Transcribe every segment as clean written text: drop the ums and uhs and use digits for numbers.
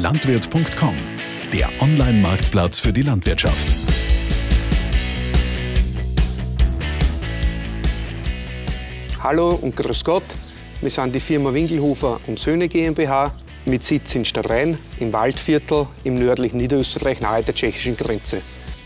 Landwirt.com, der Online-Marktplatz für die Landwirtschaft. Hallo und grüß Gott, wir sind die Firma Winkelhofer & Söhne GmbH mit Sitz in Stadtrhein, im Waldviertel im nördlichen Niederösterreich nahe der tschechischen Grenze.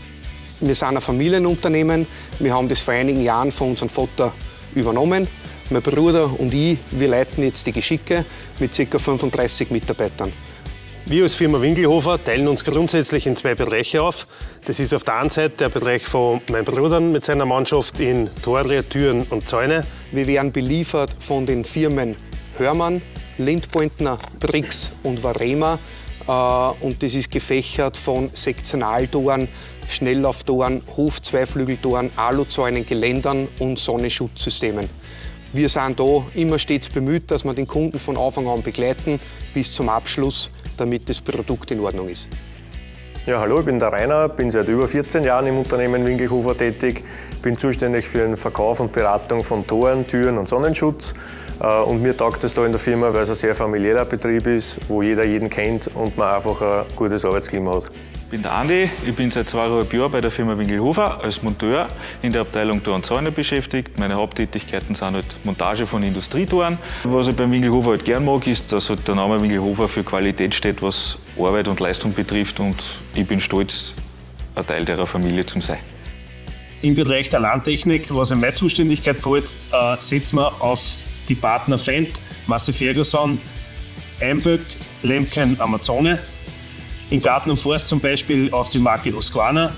Wir sind ein Familienunternehmen, wir haben das vor einigen Jahren von unserem Vater übernommen. Mein Bruder und ich, wir leiten jetzt die Geschicke mit ca. 35 Mitarbeitern. Wir als Firma Winkelhofer teilen uns grundsätzlich in zwei Bereiche auf. Das ist auf der einen Seite der Bereich von meinem Bruder mit seiner Mannschaft in Tore, Türen und Zäune. Wir werden beliefert von den Firmen Hörmann, Lindpointner, Brix und Varema. Und das ist gefächert von Sektionaltoren, Schnelllauftoren, Hof-Zweiflügeltoren, Aluzäunen, Geländern und Sonnenschutzsystemen. Wir sind da immer stets bemüht, dass wir den Kunden von Anfang an begleiten bis zum Abschluss, damit das Produkt in Ordnung ist. Ja, hallo, ich bin der Rainer, bin seit über 14 Jahren im Unternehmen Winkelhofer tätig, bin zuständig für den Verkauf und Beratung von Toren, Türen und Sonnenschutz. Und mir taugt es da in der Firma, weil es ein sehr familiärer Betrieb ist, wo jeder jeden kennt und man einfach ein gutes Arbeitsklima hat. Ich bin der Andi, ich bin seit 2,5 Jahren bei der Firma Winkelhofer als Monteur in der Abteilung Tor und Zäune beschäftigt. Meine Haupttätigkeiten sind halt Montage von Industrietoren. Was ich beim Winkelhofer halt gern mag, ist, dass halt der Name Winkelhofer für Qualität steht, was Arbeit und Leistung betrifft, und ich bin stolz, ein Teil der Familie zu sein. Im Bereich der Landtechnik, was in meine Zuständigkeit fällt, setzen wir auf die Partner Fendt, Massey Ferguson, Einböck, Lemken, Amazone. Im Garten und Forst zum Beispiel auf die Marke Husqvarna.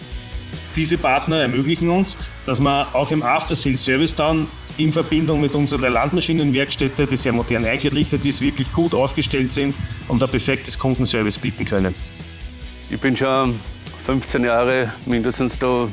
Diese Partner ermöglichen uns, dass wir auch im After-Sales-Service dann in Verbindung mit unserer Landmaschinenwerkstätte, die sehr modern eingerichtet ist, wirklich gut aufgestellt sind und ein perfektes Kundenservice bieten können. Ich bin schon 15 Jahre mindestens da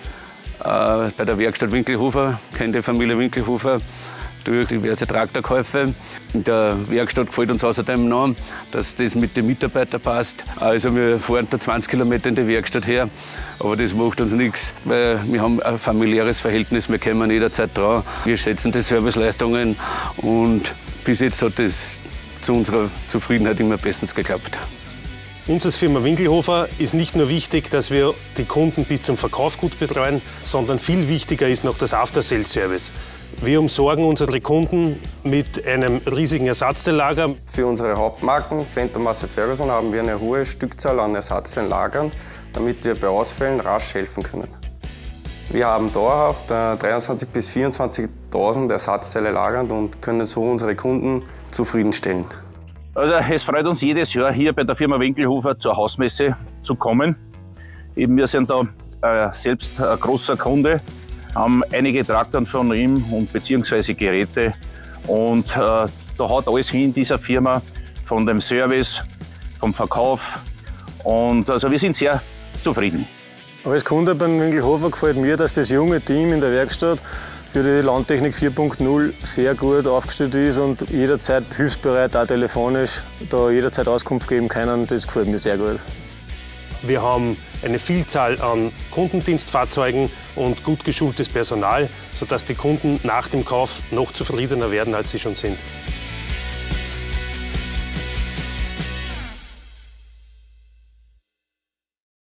bei der Werkstatt Winkelhofer, kenne die Familie Winkelhofer durch diverse Traktorkäufe. In der Werkstatt gefällt uns außerdem noch, dass das mit den Mitarbeitern passt. Also wir fahren da 20 Kilometer in die Werkstatt her, aber das macht uns nichts, weil wir haben ein familiäres Verhältnis, wir kommen jederzeit dran. Wir schätzen die Serviceleistungen und bis jetzt hat das zu unserer Zufriedenheit immer bestens geklappt. Uns als Firma Winkelhofer ist nicht nur wichtig, dass wir die Kunden bis zum Verkauf gut betreuen, sondern viel wichtiger ist noch das After-Sales-Service. Wir umsorgen unsere Kunden mit einem riesigen Ersatzteillager. Für unsere Hauptmarken Fendt und Massey Ferguson haben wir eine hohe Stückzahl an Ersatzteillagern, damit wir bei Ausfällen rasch helfen können. Wir haben dauerhaft 23.000 bis 24.000 Ersatzteile lagernd und können so unsere Kunden zufriedenstellen. Also es freut uns jedes Jahr hier bei der Firma Winkelhofer zur Hausmesse zu kommen. Eben wir sind da selbst ein großer Kunde, haben einige Traktoren von ihm und beziehungsweise Geräte. Und da hat alles hin in dieser Firma, von dem Service, vom Verkauf. Und also wir sind sehr zufrieden. Als Kunde beim Winkelhofer gefällt mir, dass das junge Team in der Werkstatt für die Landtechnik 4.0 sehr gut aufgestellt ist und jederzeit hilfsbereit, auch telefonisch, da jederzeit Auskunft geben können. Das gefällt mir sehr gut. Wir haben eine Vielzahl an Kundendienstfahrzeugen und gut geschultes Personal, sodass die Kunden nach dem Kauf noch zufriedener werden, als sie schon sind.